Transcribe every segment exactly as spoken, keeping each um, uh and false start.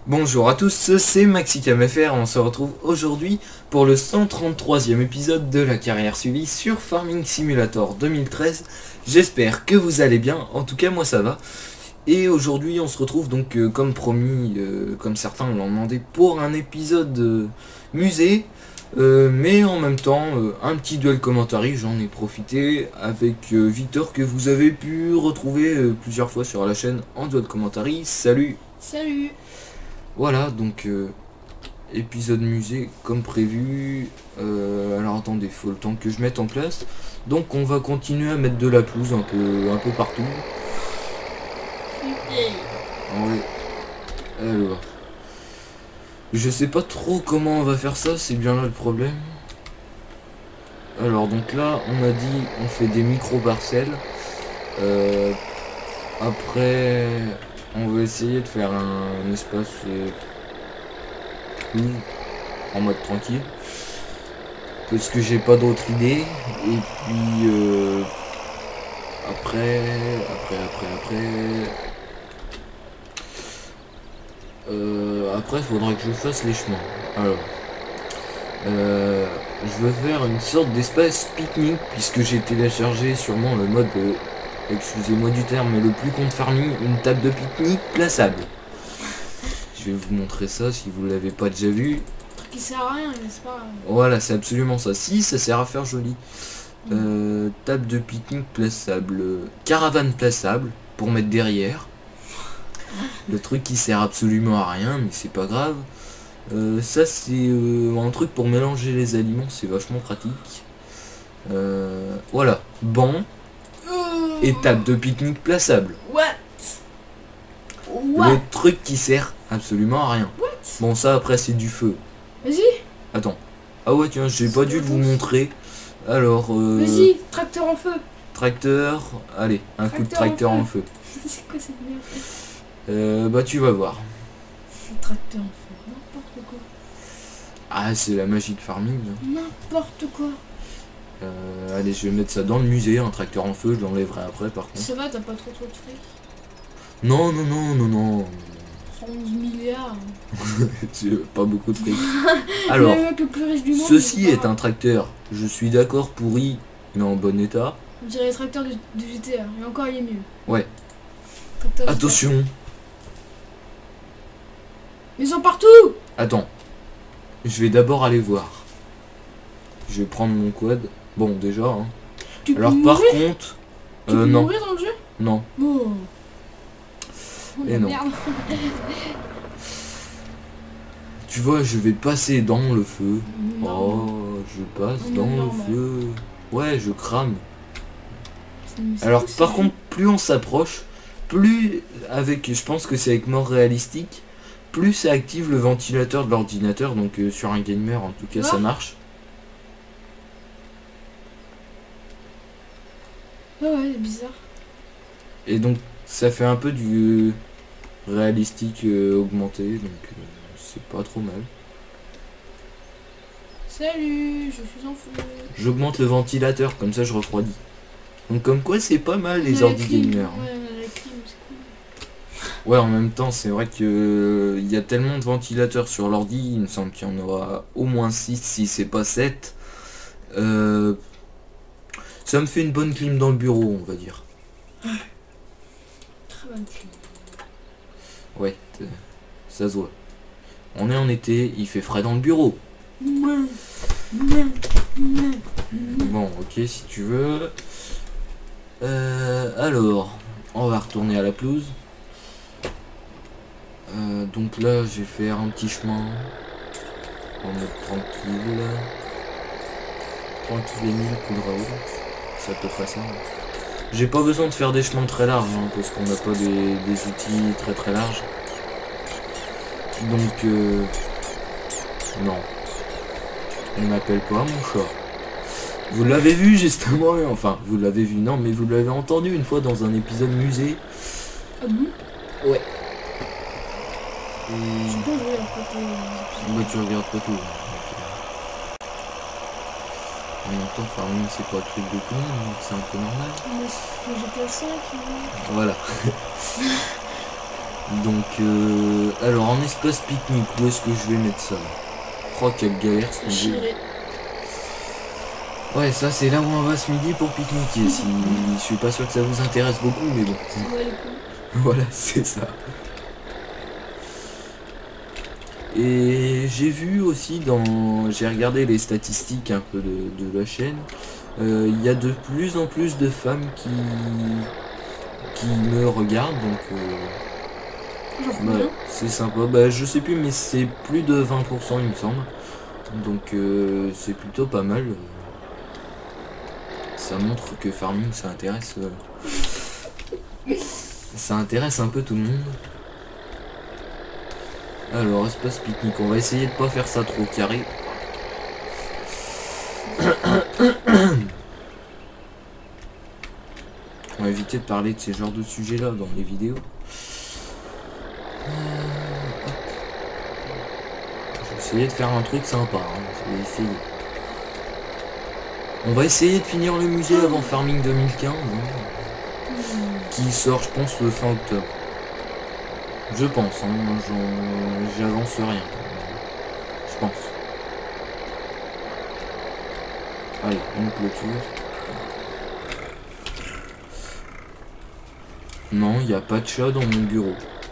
Bonjour à tous, c'est MaxiCamFR, on se retrouve aujourd'hui pour le cent trente-troisième épisode de la carrière suivie sur Farming Simulator deux mille treize. J'espère que vous allez bien, en tout cas moi ça va. Et aujourd'hui on se retrouve donc euh, comme promis, euh, comme certains l'ont demandé, pour un épisode euh, musée. Euh, mais en même temps, euh, un petit duel commentary, j'en ai profité avec euh, Victor que vous avez pu retrouver euh, plusieurs fois sur la chaîne en duel commentary. Salut! Salut! Voilà, donc euh, épisode musée comme prévu. Euh, alors attendez, faut le temps que je mette en place. Donc on va continuer à mettre de la pelouse un peu, un peu partout. Ouais. Alors, je sais pas trop comment on va faire ça, c'est bien là le problème. Alors donc là, on a dit on fait des micro-parcelles. Euh, après, on va essayer de faire un espace euh, pelouse en mode tranquille. Parce que j'ai pas d'autre idée. Et puis euh, après, après, après, après. Euh, après, il faudra que je fasse les chemins. Alors, euh, je veux faire une sorte d'espace pique-nique puisque j'ai téléchargé sûrement le mode, euh, excusez-moi du terme, mais le plus con de farming, une table de pique-nique plaçable. Je vais vous montrer ça si vous l'avez pas déjà vu. Un truc qui sert à rien, n'est-ce pas? Voilà, c'est absolument ça. Si, ça sert à faire joli. Euh, table de pique-nique plaçable, caravane plaçable pour mettre derrière. Le truc qui sert absolument à rien, mais c'est pas grave. Euh, ça c'est euh, un truc pour mélanger les aliments, c'est vachement pratique. Euh, voilà, banc et table de pique-nique plaçable. What? What? Le truc qui sert absolument à rien. What? Bon, ça après c'est du feu. Vas-y. Attends. Ah ouais, tiens, j'ai pas dû vous montrer. Alors, euh, vas-y, tracteur en feu. Tracteur, allez, un coup de tracteur en feu. C'est quoi cette merde? Euh, bah tu vas voir. Tracteur en feu, n'importe quoi. Ah, c'est la magie de farming. N'importe quoi. Euh, allez, je vais mettre ça dans le musée, un tracteur en feu, je l'enlèverai après par contre. Ça va, t'as pas trop trop de fric? Non, non, non, non, non. cent onze milliards. J'ai pas beaucoup de fric. Alors, le mec le plus riche du monde, ceci est pas... un tracteur, je suis d'accord, pourri, mais en bon état. On dirait les tracteurs du, du G T A, mais encore il est mieux. Ouais. Tracteur Attention. G T A. Mais ils sont partout. Attends. Je vais d'abord aller voir. Je vais prendre mon quad. Bon, déjà, hein. Tu peux Alors par mourir contre... Tu Euh, peux non. mourir dans le jeu? Non. Oh. Oh, Et non. merde. Tu vois, je vais passer dans le feu. Non. Oh, je passe Non, dans non, le non. feu. Ouais, je crame. C'est Alors quoi, par ce contre, jeu? plus on s'approche, plus avec, je pense que c'est avec mort réalistique, plus ça active le ventilateur de l'ordinateur. Donc euh, sur un gamer, en tout cas, Ah. ça marche. Ah ouais, c'est bizarre. Et donc ça fait un peu du réalistique euh, augmenté, donc euh, c'est pas trop mal. Salut, je suis en feu. J'augmente le ventilateur, comme ça je refroidis. Donc comme quoi c'est pas mal les On a la ordi clim. gamers. Ouais, on a la clim, c'est cool. Ouais, en même temps c'est vrai que euh, il y a tellement de ventilateurs sur l'ordi, il me semble qu'il y en aura au moins six si c'est pas sept. Euh, ça me fait une bonne clim dans le bureau, on va dire. Très bonne clim. Ouais, euh, ça se voit. On est en été, il fait frais dans le bureau. Bon, ok, si tu veux. Euh, alors, on va retourner à la pelouse. Euh, donc là, je vais faire un petit chemin. En mode tranquille. Tranquille et mille, coup de Raoul. C'est à peu près ça. J'ai pas besoin de faire des chemins très larges, hein, parce qu'on n'a pas des, des outils très très larges. Donc, euh, non. On n'appelle pas mon chat. Vous l'avez vu justement, enfin, vous l'avez vu, non, mais vous l'avez entendu une fois dans un épisode musée. Ah bon? Ouais. Et... Je pense que je regarde pas tes- Bah, tu regardes pas tout. Donc, euh, En même temps, farming, c'est pas le truc de tout le monde, donc c'est un peu normal. Mais c'est que j'étais à cinq. Voilà. Donc, euh, alors en espace pique-nique, où est-ce que je vais mettre ça? Oh, quelle galère ce midi. Ouais, ça c'est là où on va ce midi pour pique-niquer. Si... Je suis pas sûr que ça vous intéresse beaucoup, mais bon. Voilà, c'est ça. Et j'ai vu aussi dans... J'ai regardé les statistiques un peu de, de la chaîne. Il euh, y a de plus en plus de femmes qui... qui me regardent, donc... Euh... Bah, c'est sympa. Bah, je sais plus, mais c'est plus de vingt pour cent il me semble. Donc euh, c'est plutôt pas mal. Ça montre que farming ça intéresse. Euh... ça intéresse un peu tout le monde. Alors espace pique-nique, on va essayer de pas faire ça trop carré. On va éviter de parler de ces genres de sujets là dans les vidéos. Essayer de faire un truc sympa, hein. Je vais essayer. On va essayer de finir le musée avant Farming deux mille quinze, hein, qui sort je pense le fin octobre. Je pense, hein, j'avance rien. Je pense. Allez, une clôture. Non, il n'y a pas de chat dans mon bureau.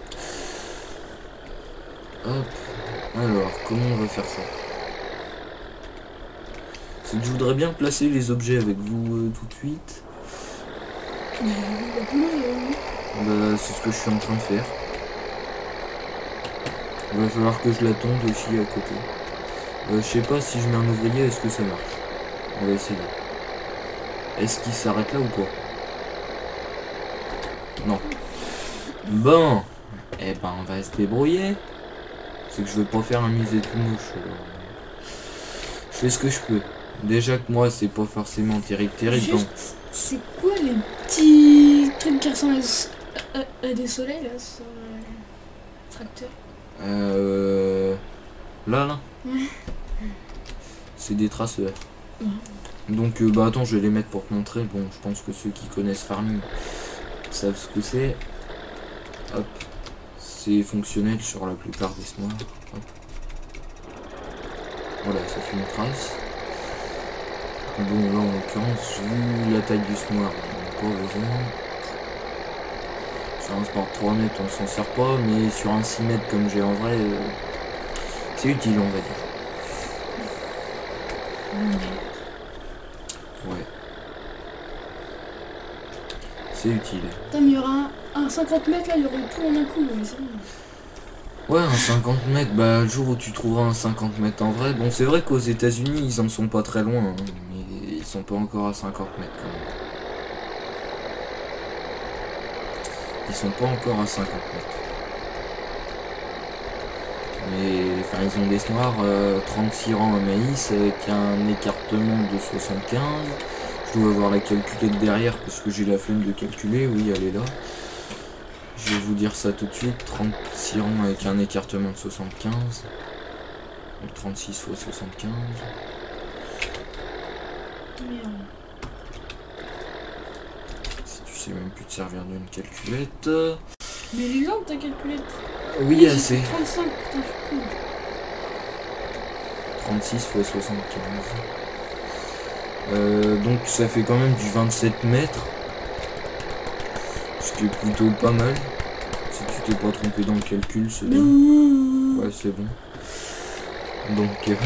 Hop. Alors, comment on va faire ça? C'est que je voudrais bien placer les objets avec vous euh, tout de suite. Bah, c'est ce que je suis en train de faire. Il va falloir que je la tonde aussi à côté. Euh, je sais pas si je mets un ouvrier, est-ce que ça marche? On va essayer. Est-ce qu'il s'arrête là ou quoi? Non. Bon. Eh ben, on va se débrouiller. C'est que je veux pas faire un musée tout moche. Alors. Je fais ce que je peux. Déjà que moi c'est pas forcément terrible terrible. Juste, c'est quoi les petits trucs qui ressemblent à, à, à des soleils là sur le tracteur? Euh... Là là Ouais. C'est des traceurs. Ouais. Donc euh, bah attends, je vais les mettre pour te montrer. Bon, je pense que ceux qui connaissent Farming savent ce que c'est. Hop. C'est fonctionnel sur la plupart des smoirs. Hop. Voilà, ça fait une trace. Bon, là en l'occurrence, vu la taille du smoir, on n'a pas besoin. Sur un sport trois mètres, on s'en sert pas, mais sur un six mètres comme j'ai en vrai, euh, c'est utile, on va dire. Ouais. C'est utile. Putain, mais il y aura un, un cinquante mètres là, il y aurait tout en un coup. Ouais, c'est bon. Ouais, un cinquante mètres, bah le jour où tu trouveras un cinquante mètres en vrai, bon c'est vrai qu'aux États-Unis ils en sont pas très loin, hein, mais ils sont pas encore à cinquante mètres quand même. Ils sont pas encore à cinquante mètres. Mais enfin ils ont des smoirs euh, trente-six rangs à maïs avec un écartement de soixante-quinze. Je dois avoir la calculette derrière parce que j'ai la flemme de calculer, oui elle est là. Je vais vous dire ça tout de suite, trente-six rangs avec un écartement de soixante-quinze. Donc trente-six fois soixante-quinze. Merde. Si tu sais même plus te servir d'une calculette. Mais elle est lente ta calculette. Oui, assez. trente-cinq, putain, je suis con. trente-six fois soixante-quinze. Euh, donc ça fait quand même du vingt-sept mètres. Ce qui est plutôt pas mal. Si tu t'es pas trompé dans le calcul, c'est bien. Ouais, c'est bon. Donc... Euh,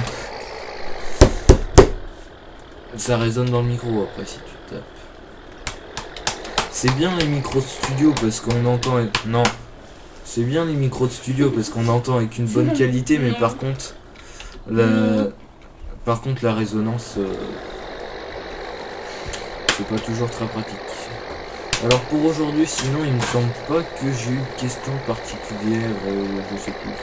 ça résonne dans le micro après si tu tapes. C'est bien les micros de studio parce qu'on entend... Non. C'est bien les micros de studio parce qu'on entend avec une bonne qualité, mais par contre... La... Par contre la résonance... Euh... C'est pas toujours très pratique. Alors pour aujourd'hui, sinon il me semble pas que j'ai eu de questions particulières, euh, je sais plus.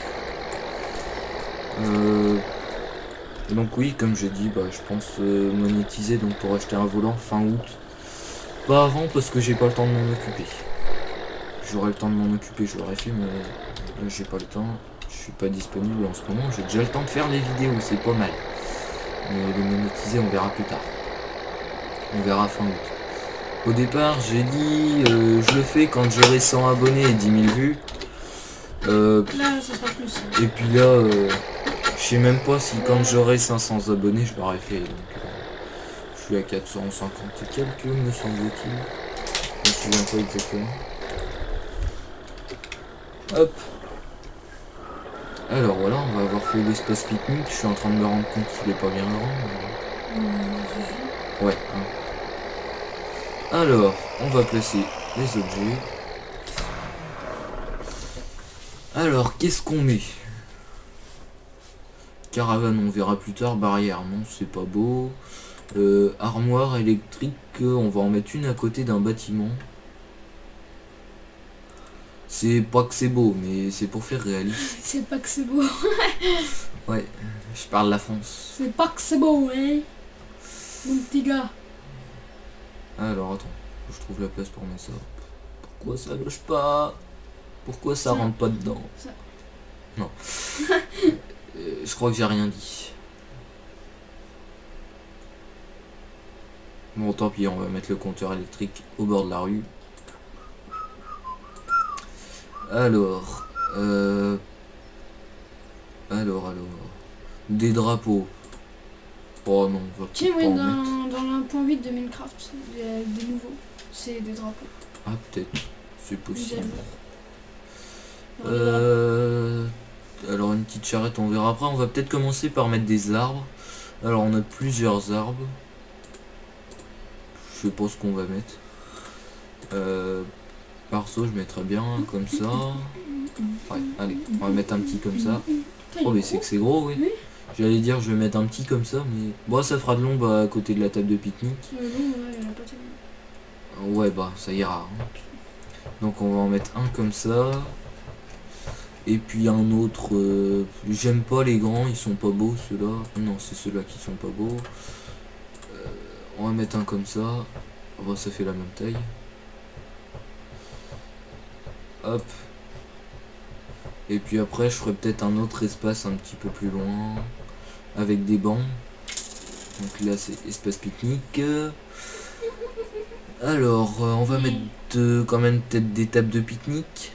Euh, donc oui, comme j'ai dit, bah, je pense euh, monétiser donc pour acheter un volant fin août. Pas avant parce que j'ai pas le temps de m'en occuper. J'aurais le temps de m'en occuper, je l'aurais fait, mais là j'ai pas le temps. Je suis pas disponible en ce moment, j'ai déjà le temps de faire les vidéos, c'est pas mal. Mais le monétiser, on verra plus tard. On verra fin août. Au départ, j'ai dit, euh, je le fais quand j'aurai cent abonnés et dix mille vues. Euh, Là, ça sera plus. et puis là, euh, je sais même pas si quand j'aurai cinq cents abonnés, je l'aurai fait. Donc, euh, je suis à quatre cent cinquante et quelques, me semble-t-il. Je me souviens pas exactement. Hop. Alors voilà, on va avoir fait l'espace pique-nique. Je suis en train de me rendre compte qu'il est pas bien grand. Mais... ouais. Hein. Alors, on va placer les objets. Alors, qu'est-ce qu'on met? Caravane, on verra plus tard. Barrière, non, c'est pas beau. Euh, armoire électrique, on va en mettre une à côté d'un bâtiment. C'est pas que c'est beau, mais c'est pour faire réaliste. C'est pas que c'est beau. Ouais, je parle la France. C'est pas que c'est beau, hein, mon petit gars. Alors, attends, je trouve la place pour mettre ça. Pourquoi ça loge pas? Pourquoi ça, ça rentre pas dedans ça. Non. euh, je crois que j'ai rien dit. Bon, tant pis, on va mettre le compteur électrique au bord de la rue. Alors, euh... alors, alors, des drapeaux. Oh non, on va tiens, ouais, dans, dans l'un point huit de Minecraft, il y a des nouveaux, c'est des drapeaux. Ah, peut-être, c'est possible. Euh... Alors, une petite charrette, on verra après. On va peut-être commencer par mettre des arbres. Alors, on a plusieurs arbres. Je sais pas ce qu'on va mettre. Euh... Parceau, je mettrais bien comme ça. Ouais, allez, on va mettre un petit comme ça. Oh, mais c'est que c'est gros, oui. J'allais dire, je vais mettre un petit comme ça, mais bon, ça fera de l'ombre à côté de la table de pique-nique. Ouais, bah, ça ira. Donc, on va en mettre un comme ça. Et puis un autre. Euh, J'aime pas les grands, ils sont pas beaux ceux-là. Non, c'est ceux-là qui sont pas beaux. Euh, on va mettre un comme ça. Bon, ça fait la même taille. Hop. Et puis après je ferai peut-être un autre espace un petit peu plus loin avec des bancs. Donc là c'est espace pique-nique. Alors euh, on va mettre euh, quand même peut-être des tables de pique-nique.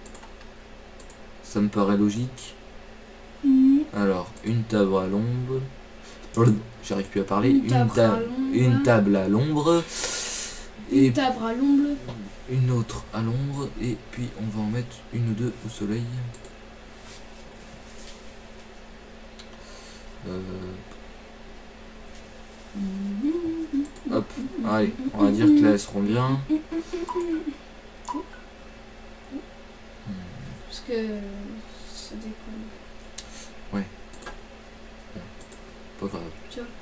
Ça me paraît logique. Alors une table à l'ombre. J'arrive plus à parler. Une, une, ta une table à l'ombre. Une table à l'ombre. Une autre à l'ombre. Et puis on va en mettre une ou deux au soleil. Euh... Hop, allez, on va dire que là elles seront bien. Parce que ça déconne. Ouais. Pas grave. Tu vois,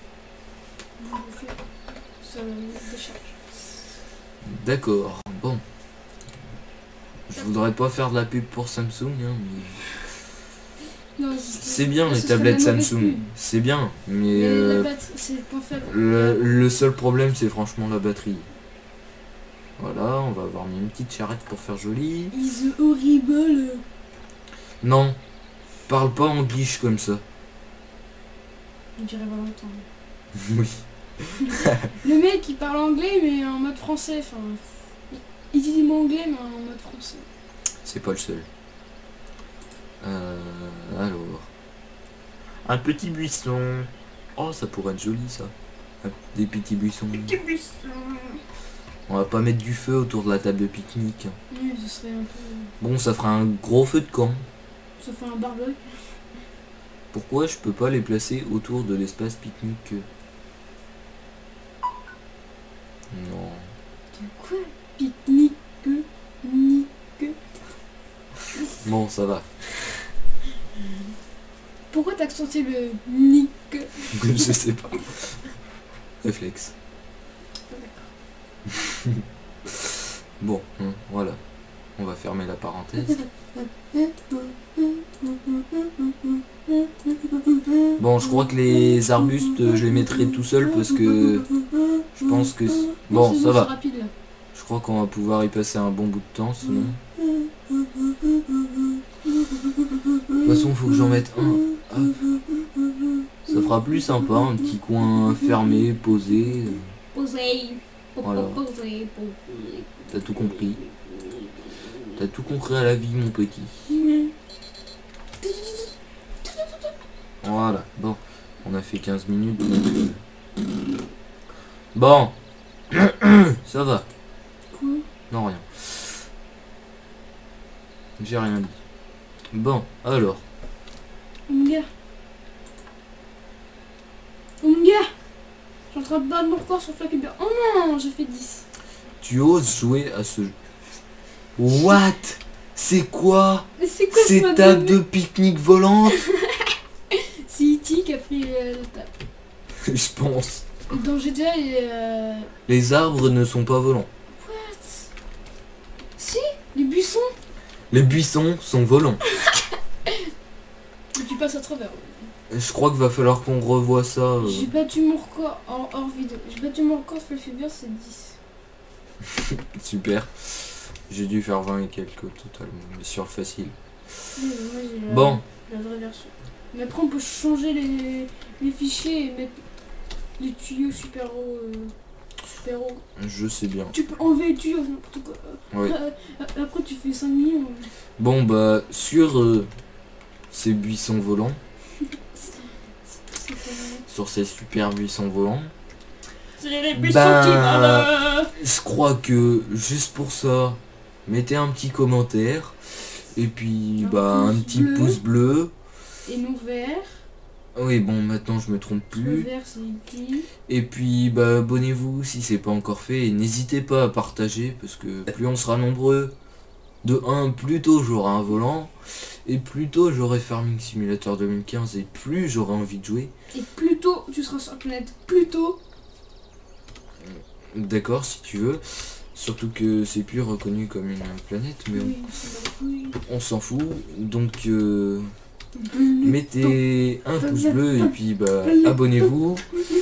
ça décharge. D'accord, bon. Je voudrais pas faire de la pub pour Samsung, hein, mais... c'est bien les tablettes Samsung, c'est bien, mais, mais euh, le, le seul problème c'est franchement la batterie. Voilà, on va avoir mis une petite charrette pour faire joli. Is horrible. Non, parle pas en glitch comme ça. On dirait Valentin. Oui. Le mec il parle anglais mais en mode français, enfin, il dit anglais mais en mode français. C'est pas le seul. Euh, alors, un petit buisson. Oh, ça pourrait être joli ça. Des petits buissons. Petit buisson. On va pas mettre du feu autour de la table de pique-nique. Oui, ce serait un peu... Bon, ça fera un gros feu de camp. Ça fait un barbecue. Pourquoi je peux pas les placer autour de l'espace pique-nique? Non. De quoi? Pique-nique? Nique? Bon, ça va. Pourquoi t'as accentué le nique? Je sais pas. Réflexe. Bon, hein, voilà. On va fermer la parenthèse. Bon, je crois que les arbustes, je les mettrai tout seul parce que je pense que... Bon, ça va. Je crois qu'on va pouvoir y passer un bon bout de temps, sinon... De toute façon, il faut que j'en mette un. Hop. Ça fera plus sympa, un petit coin fermé, posé. Posé. Voilà. T'as tout compris. T'as tout compris à la vie, mon petit. Voilà, bon, on a fait quinze minutes. Donc, euh... Bon, ça va. Quoi? Non, rien. J'ai rien dit. Bon, alors. Mon gars. Mon gars. Je suis en train de battre mon record sur Flappy Bird. Oh non, j'ai fait dix. Tu oses jouer à ce jeu. What? C'est quoi? Mais c'est quoi ce Ces mode tables de- de pique-nique volantes? C'est E T qui a pris euh, la table. Je pense. Dans G T A, il est... Euh... Les arbres ne sont pas volants. What? Si, les buissons. Les buissons sont volants. Mais tu passes à travers. Je crois qu'il va falloir qu'on revoie ça. euh. J'ai battu mon record en hors vidéo. J'ai battu mon record sur Flappy Bird, c'est dix. Super. J'ai dû faire vingt et quelques totalement, mais sur le facile. Oui, mais moi, j'ai la- Bon, la vraie version. Mais après, on peut changer les, les fichiers et mettre les tuyaux super hauts. Euh, super hauts. je sais bien. Tu peux enlever les tuyaux, n'importe quoi. Ouais. Euh, euh, après, tu fais cinq millions. Bon, bah, sur euh, ces buissons volants, C'est pas mal. sur ces super buissons volants, C'est les buissons Ben, qui volent. je crois que juste pour ça, mettez un petit commentaire et puis Un bah un pouce petit bleu. pouce bleu. Et nous vert. Oui, bon, maintenant je me trompe Le plus. vert, c'est E T. Et puis bah abonnez-vous si c'est pas encore fait et n'hésitez pas à partager parce que plus on sera nombreux, de un, plus tôt j'aurai un volant et plus tôt j'aurai Farming Simulator deux mille quinze et plus j'aurai envie de jouer. Et plus tôt tu seras sur la planète, plus tôt. D'accord, si tu veux. Surtout que c'est plus reconnu comme une planète, mais Oui, c'est la couille. on, on s'en fout. Donc euh, Plus mettez un pouce bleu et puis bah abonnez-vous.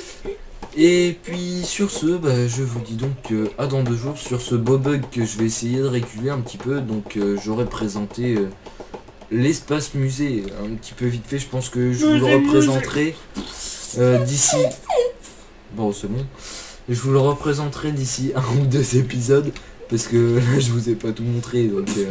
Et puis sur ce, bah, je vous dis donc euh, à dans deux jours sur ce beau bug que je vais essayer de réguler un petit peu. Donc euh, j'aurais présenté euh, l'espace musée un petit peu vite fait. Je pense que je vous le représenterai euh, d'ici. Bon, c'est bon. Je vous le représenterai d'ici un ou deux épisodes parce que là je vous ai pas tout montré donc. euh,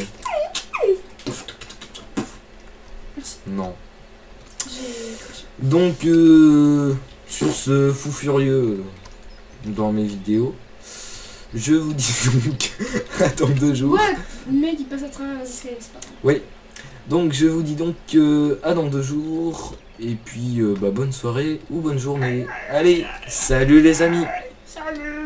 Merci. Non. J'ai craché. Donc euh, sur ce fou furieux dans mes vidéos, je vous dis donc à dans deux jours. Ouais, le mec il passe à travers les escaliers, c'est pas Oui. Donc je vous dis donc euh, à dans deux jours et puis euh, bah, bonne soirée ou bonne journée. Allez, salut les amis. Salut.